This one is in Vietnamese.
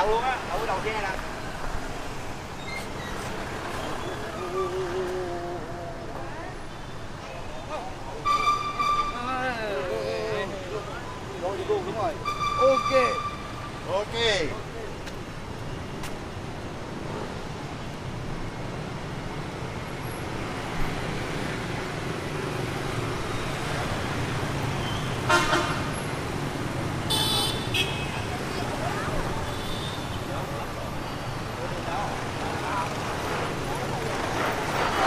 đậu luôn á, đậu đầu xe nè. Rồi, đúng rồi. Ok. Ok.